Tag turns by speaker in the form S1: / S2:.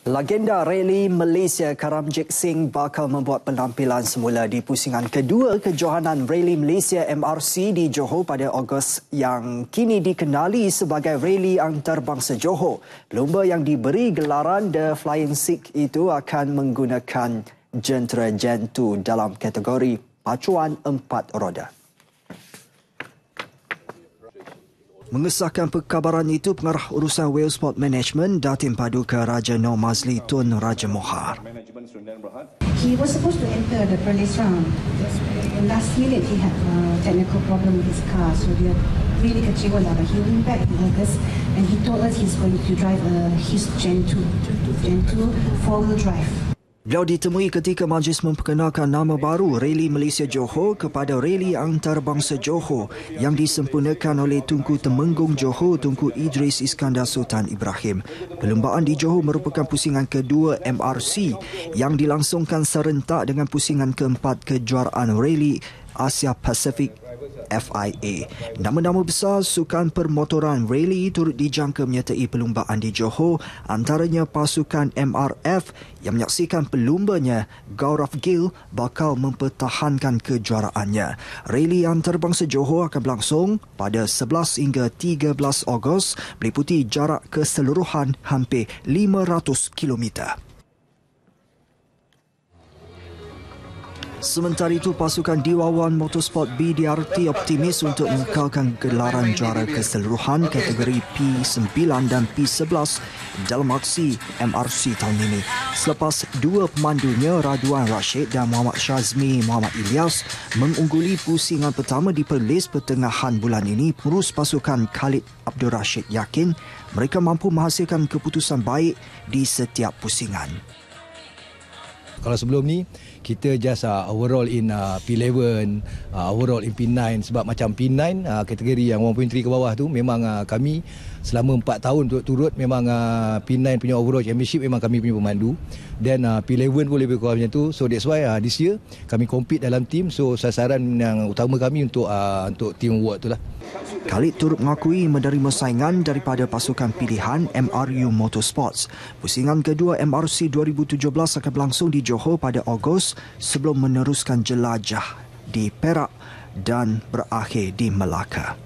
S1: Legenda rally Malaysia Karamjit Singh bakal membuat penampilan semula di pusingan kedua kejohanan Rally Malaysia MRC di Johor pada Ogos yang kini dikenali sebagai Rally Antarabangsa Johor. Pelumba yang diberi gelaran The Flying Sikh itu akan menggunakan jentera Gen 2 dalam kategori pacuan 4 roda. Mengesahkan perkabaran itu, Pengarah Urusan Whale Sport Management Datin Paduka Raja Noor Mazli Tun Raja Mohar.
S2: He was supposed to enter the prelis round. Last minute he had a technical problem with his car, so dia really kecewa lah. But he went back in August and he told us he's going to drive his Gen 2 4-wheel drive.
S1: Beliau ditemui ketika majlis memperkenalkan nama baru Rally Malaysia Johor kepada Rally Antarabangsa Johor yang disempurnakan oleh Tunku Temenggung Johor Tunku Idris Iskandar Sultan Ibrahim. Perlumbaan di Johor merupakan pusingan kedua MRC yang dilangsungkan serentak dengan pusingan keempat kejuaraan Rally Asia Pasifik FIA. Nama-nama besar sukan permotoran rally turut dijangka menyertai perlumbaan di Johor, antaranya pasukan MRF yang menyaksikan pelumbanya Gaurav Gill bakal mempertahankan kejuaraannya. Rally Antarabangsa Johor akan berlangsung pada 11 hingga 13 Ogos meliputi jarak keseluruhan hampir 500 kilometer. Sementara itu, pasukan Diwawan Motorsport BDRT optimis untuk mengekalkan gelaran juara keseluruhan kategori P9 dan P11 dalam aksi MRC tahun ini. Selepas dua pemandunya, Radwan Rashid dan Muhammad Shazmi Muhammad Ilyas mengungguli pusingan pertama di perlis pertengahan bulan ini, pengurus pasukan Khalid Abdul Rashid yakin mereka mampu menghasilkan keputusan baik di setiap pusingan.
S3: Kalau sebelum ni, kita just overall in P11, overall in P9. Sebab macam P9, kategori yang 1.3 ke bawah tu, memang kami selama 4 tahun turut memang P9 punya overall championship memang kami punya pemandu. Dan P11 pun lebih kurang macam tu. So that's why this year kami compete dalam team. So sasaran yang utama kami untuk team award tu lah.
S1: Khalid turut mengakui menerima saingan daripada pasukan pilihan MRU Motorsports. Pusingan kedua MRC 2017 akan berlangsung di Johor pada Ogos sebelum meneruskan jelajah di Perak dan berakhir di Melaka.